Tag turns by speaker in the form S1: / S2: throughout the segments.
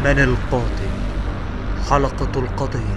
S1: من القاتل؟ حلقة القضية.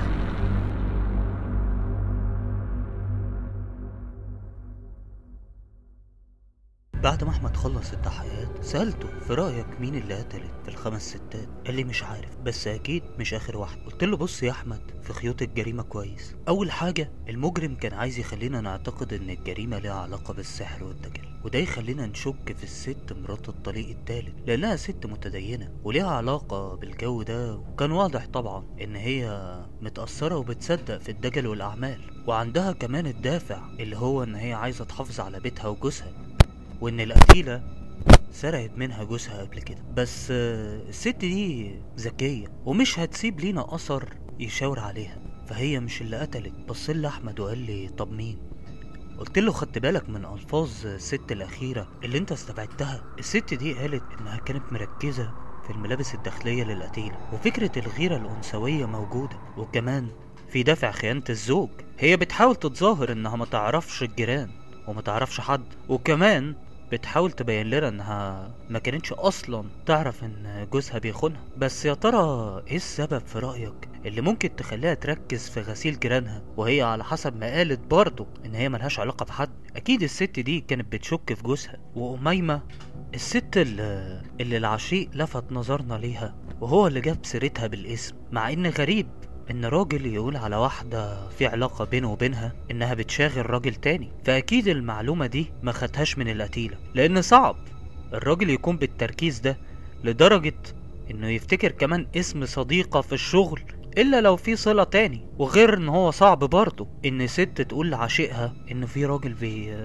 S1: بعد ما احمد خلص التحقيقات سألته في رأيك مين اللي قتلت ال5 ستات؟ قال لي مش عارف، بس اكيد مش اخر واحد. قلت له بص يا احمد في خيوط الجريمة كويس. اول حاجة المجرم كان عايز يخلينا نعتقد ان الجريمة ليها علاقة بالسحر والدجل، وده يخلينا نشك في الست مرات الطليق الثالث لانها ست متدينة وليها علاقة بالجو ده، وكان واضح طبعا ان هي متأثرة وبتصدق في الدجل والاعمال، وعندها كمان الدافع اللي هو ان هي عايزة تحافظ على بيتها وجوزها، وان القتيلة سرقت منها جوزها قبل كده. بس الست دي ذكية ومش هتسيب لينا اثر يشاور عليها، فهي مش اللي قتلت. بصلي احمد وقال لي طب مين؟ قلت له خدت بالك من الفاظ الست الاخيرة اللي انت استبعدتها؟ الست دي قالت انها كانت مركزة في الملابس الداخلية للقتيلة، وفكرة الغيرة الانثوية موجودة، وكمان في دافع خيانة الزوج. هي بتحاول تتظاهر انها ما تعرفش الجيران وما تعرفش حد، وكمان بتحاول تبين لنا انها ما كانتش اصلا تعرف ان جوزها بيخونها. بس يا ترى ايه السبب في رأيك اللي ممكن تخليها تركز في غسيل جيرانها، وهي على حسب ما قالت برضه ان هي ملهاش علاقة بحد؟ اكيد الست دي كانت بتشك في جوزها. وأميمة الست اللي العشيق لفت نظرنا ليها وهو اللي جاب سيرتها بالاسم، مع ان غريب ان راجل يقول على واحدة في علاقة بينه وبينها انها بتشاغل راجل تاني. فاكيد المعلومة دي ما خدهاش من القتيلة، لان صعب الراجل يكون بالتركيز ده لدرجة انه يفتكر كمان اسم صديقة في الشغل الا لو في صلة تاني. وغير ان هو صعب برضه ان ست تقول لعشيقها ان في راجل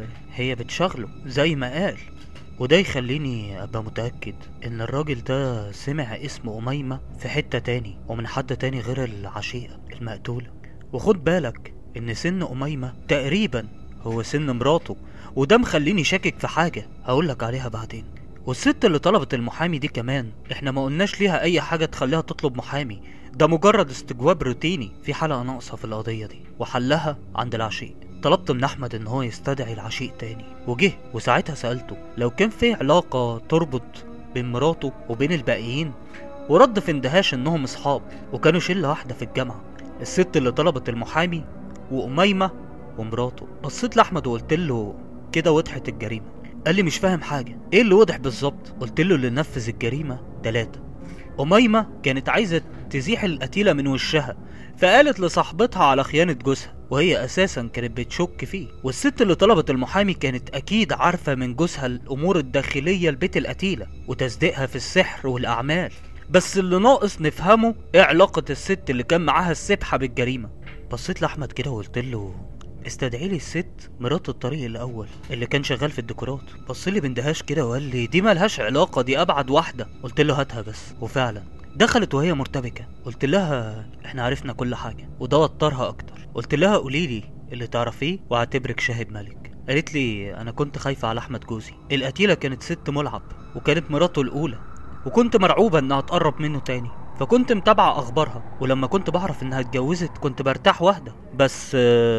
S1: هي بتشغله زي ما قال. وده يخليني ابقى متأكد ان الراجل ده سمع اسم أميمة في حتة تاني ومن حد تاني غير العشيقة المقتولة. وخد بالك ان سن أميمة تقريبا هو سن مراته، وده مخليني شاكك في حاجة هقولك عليها بعدين. والست اللي طلبت المحامي دي كمان احنا ما قلناش ليها اي حاجة تخليها تطلب محامي، ده مجرد استجواب روتيني في حلقة ناقصة في القضية دي، وحلها عند العشيق. طلبت من احمد ان هو يستدعي العشيق تاني وجه، وساعتها سألته لو كان في علاقة تربط بين مراته وبين الباقيين، ورد في اندهاش انهم اصحاب وكانوا شلة واحدة في الجامعة، الست اللي طلبت المحامي وأميمة ومراته. بصيت لاحمد وقلت له كده وضحت الجريمة. قال لي مش فاهم حاجة، ايه اللي وضح بالظبط؟ قلت له اللي نفذ الجريمة 3. أميمة كانت عايزة تزيح القتيلة من وشها، فقالت لصاحبتها على خيانة جوزها وهي أساسا كانت بتشك فيه. والست اللي طلبت المحامي كانت أكيد عارفة من جوزها الأمور الداخلية لبيت القتيلة وتصديقها في السحر والأعمال. بس اللي ناقص نفهمه ايه علاقة الست اللي كان معاها السبحة بالجريمة. بصيت لأحمد كده وقلت له استدعي لي الست مرات الطريق الاول اللي كان شغال في الديكورات. بصلي باندهاش كده وقال لي دي مالهاش علاقه، دي ابعد واحده. قلت له هاتها بس. وفعلا دخلت وهي مرتبكه. قلت لها احنا عرفنا كل حاجه، وده وترها اكتر. قلت لها قولي لي اللي تعرفيه واعتبرك شاهد ملك. قالت لي انا كنت خايفه على احمد جوزي، القتيله كانت ست ملعب وكانت مراته الاولى، وكنت مرعوبه انها تقرب منه تاني، فكنت متابعة اخبارها، ولما كنت بعرف انها اتجوزت كنت برتاح واحدة، بس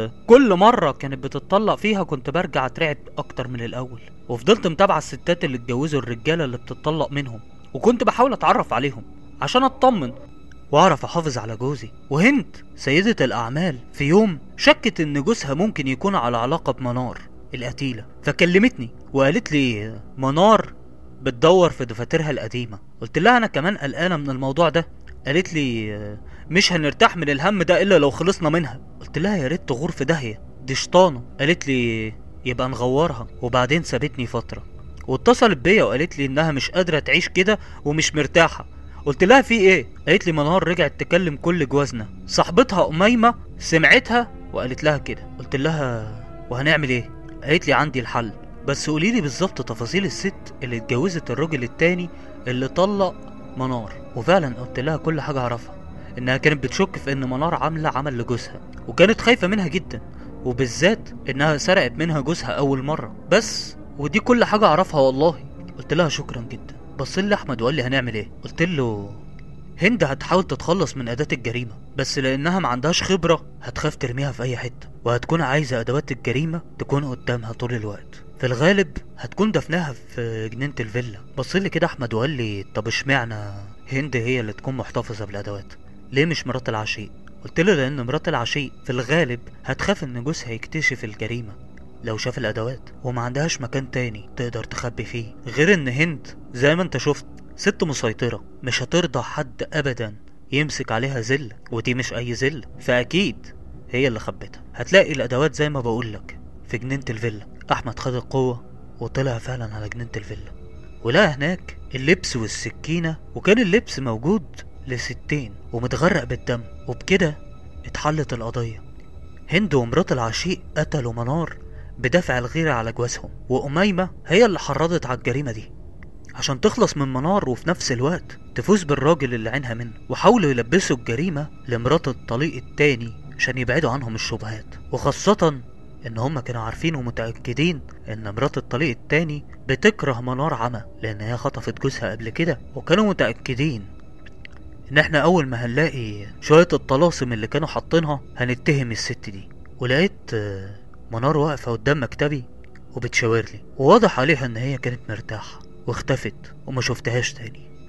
S1: كل مرة كانت بتتطلق فيها كنت برجع اترعب اكتر من الاول. وفضلت متابعة الستات اللي اتجوزوا الرجالة اللي بتتطلق منهم، وكنت بحاول اتعرف عليهم عشان اطمن واعرف احافظ على جوزي. وهند سيدة الاعمال في يوم شكت ان جوزها ممكن يكون على علاقة بمنار القتيلة، فكلمتني وقالت لي منار بتدور في دفاترها القديمة. قلت لها انا كمان قلقانة من الموضوع ده. قالت لي مش هنرتاح من الهم ده الا لو خلصنا منها. قلت لها يا ريت تغور في داهية، دي شطانة. قالت لي يبقى نغورها. وبعدين سابتني فترة واتصلت بيا وقالت لي انها مش قادرة تعيش كده ومش مرتاحة. قلت لها في ايه؟ قالت لي منار رجعت تكلم كل جوازنا، صاحبتها أميمة سمعتها وقالت لها كده. قلت لها وهنعمل ايه؟ قالت لي عندي الحل، بس قوليلي بالظبط تفاصيل الست اللي اتجوزت الراجل التاني اللي طلق منار. وفعلا قلت لها كل حاجة اعرفها، انها كانت بتشك في ان منار عاملة عمل لجوزها وكانت خايفة منها جدا، وبالذات انها سرقت منها جوزها اول مرة بس، ودي كل حاجة اعرفها والله. قلت لها شكرا جدا. بصلي احمد وقال لي هنعمل ايه؟ قلت له هند هتحاول تتخلص من اداة الجريمة، بس لانها ما عندهاش خبرة هتخاف ترميها في اي حتة، وهتكون عايزة ادوات الجريمة تكون قدامها طول الوقت. في الغالب هتكون دفناها في جنينة الفيلا. بصلي كده احمد وقال لي طب اشمعنى هند هي اللي تكون محتفظة بالادوات. ليه مش مرات العشيق؟ قلت له لان مرات العشيق في الغالب هتخاف ان جوزها يكتشف الجريمة لو شاف الادوات، وما عندهاش مكان تاني تقدر تخبي فيه، غير ان هند زي ما انت شفت ست مسيطرة، مش هترضى حد ابدا يمسك عليها زلة، ودي مش اي زلة، فاكيد هي اللي خبتها. هتلاقي الادوات زي ما بقولك في جنينة الفيلا. احمد خد القوة وطلع فعلا على جنينة الفيلا، ولقى هناك اللبس والسكينة، وكان اللبس موجود لستين ومتغرق بالدم، وبكده اتحلت القضية. هند ومرات العشيق قتلوا منار بدافع الغيرة على جوازهم، وأميمة هي اللي حرضت على الجريمة دي عشان تخلص من منار وفي نفس الوقت تفوز بالراجل اللي عينها منه. وحاولوا يلبسوا الجريمة لمرات الطليق التاني عشان يبعدوا عنهم الشبهات، وخاصة ان هم كانوا عارفين ومتأكدين ان مرات الطليق التاني بتكره منار عمى لان هي خطفت جوزها قبل كده، وكانوا متأكدين ان احنا اول ما هنلاقي شوية الطلاسم اللي كانوا حاطينها هنتهم الست دي. ولقيت منار واقفة قدام مكتبي وبتشاور لي، وواضح عليها ان هي كانت مرتاحة، واختفت وما شفتهاش تاني.